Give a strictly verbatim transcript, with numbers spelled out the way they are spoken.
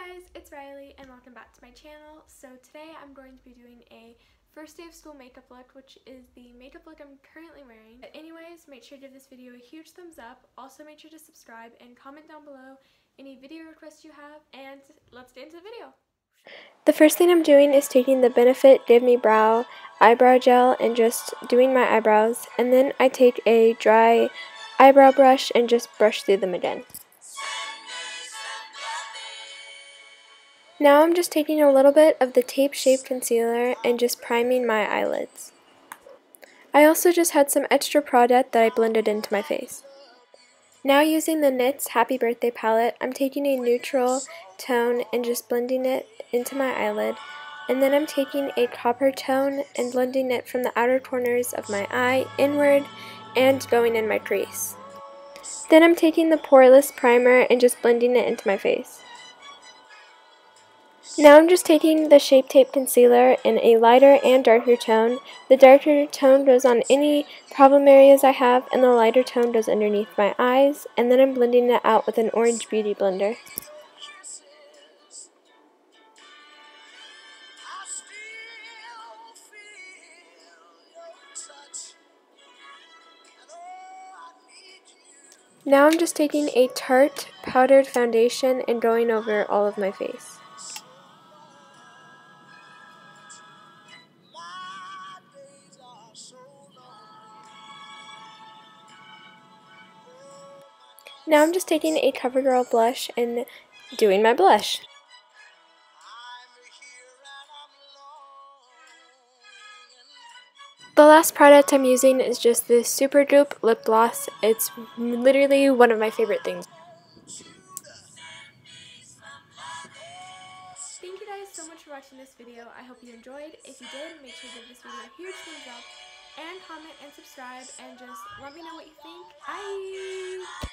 guys, it's Riley and welcome back to my channel. So today I'm going to be doing a first day of school makeup look, which is the makeup look I'm currently wearing. But anyways, make sure to give this video a huge thumbs up. Also make sure to subscribe and comment down below any video requests you have, and let's get into the video. The first thing I'm doing is taking the Benefit Give Me Brow eyebrow gel and just doing my eyebrows, and then I take a dry eyebrow brush and just brush through them again. Now I'm just taking a little bit of the Tape Shape Concealer and just priming my eyelids. I also just had some extra product that I blended into my face. Now using the N Y X Happy Birthday palette, I'm taking a neutral tone and just blending it into my eyelid. And then I'm taking a copper tone and blending it from the outer corners of my eye inward and going in my crease. Then I'm taking the Poreless primer and just blending it into my face. Now I'm just taking the Shape Tape Concealer in a lighter and darker tone. The darker tone goes on any problem areas I have, and the lighter tone goes underneath my eyes, and then I'm blending it out with an Orange Beauty blender. Now I'm just taking a Tarte powdered foundation and going over all of my face. Now I'm just taking a CoverGirl blush and doing my blush. The last product I'm using is just this Super Dupe lip gloss. It's literally one of my favorite things. Thank you guys so much for watching this video. I hope you enjoyed. If you did, make sure to give this video a huge thumbs up and comment and subscribe and just let me know what you think. Bye!